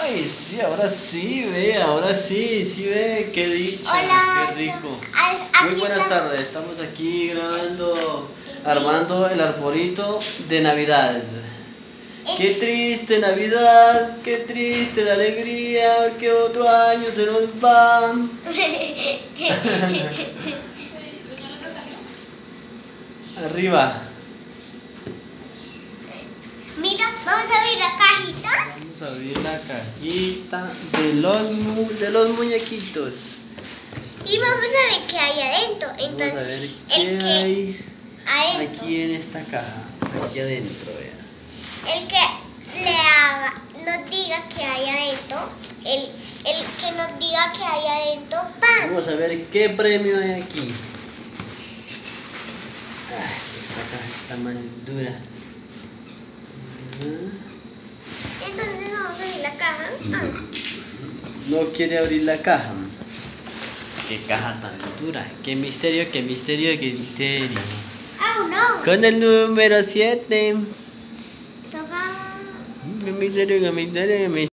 Ay, sí, ahora sí, sí ve, qué dicha, Hola, qué rico. aquí Muy buenas estamos. tardes, estamos aquí grabando, armando el arbolito de Navidad. Qué triste Navidad, qué triste la alegría, que otro año se nos va. Arriba. Mira, vamos a abrir la cajita. Vamos a abrir la cajita de los muñequitos. Y vamos a ver qué hay adentro. Entonces, Vamos a ver el qué que hay adentro, aquí en esta caja, aquí adentro, vean. el que nos diga qué hay adentro, el que nos diga qué hay adentro, pan. Vamos a ver qué premio hay aquí. Ay, esta caja está más dura. Entonces vamos a abrir la caja. No quiere abrir la caja. Qué caja tan dura. Qué misterio, qué misterio, qué misterio. Oh, no. Con el número 7. Toca. Qué misterio, qué misterio, qué misterio.